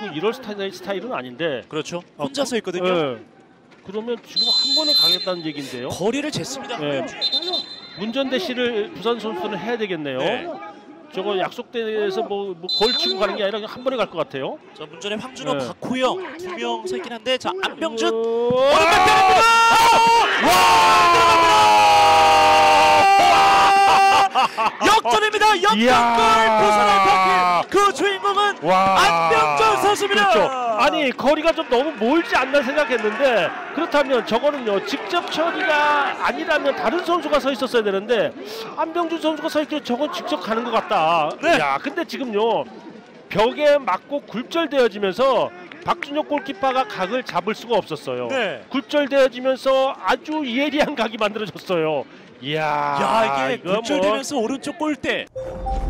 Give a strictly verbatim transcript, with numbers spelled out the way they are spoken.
이럴 스타일, 스타일은 아닌데. 그렇죠. 혼자서 있거든요. 네. 그러면 지금 한 번에 가겠다는 얘기인데요. 거리를 쟀습니다. 네. 문전대 씨를 부산 선수는 해야 되겠네요. 네. 저거 약속대에서 뭐, 뭐 걸치고 가는 게 아니라 그냥 한 번에 갈 것 같아요. 자, 문전의 황준호, 네. 박호영 두 명 서 있긴 한데, 자, 안병준 오~ 오른발 때립니다. 역전입니다. 역전골 부산의 파키. 그 주인공은 안병준 선수입니다. 그렇죠. 아니 거리가 좀 너무 멀지 않나 생각했는데, 그렇다면 저거는요 직접 처리가 아니라면 다른 선수가 서 있었어야 되는데 안병준 선수가 서 있기에 저건 직접 가는 것 같다. 네. 야, 근데 지금요 벽에 맞고 굴절되어지면서 박준혁 골키퍼가 각을 잡을 수가 없었어요. 네. 굴절되어지면서 아주 예리한 각이 만들어졌어요. 이야, 야, 이게 이거 굴절되면서 뭐... 오른쪽 골대.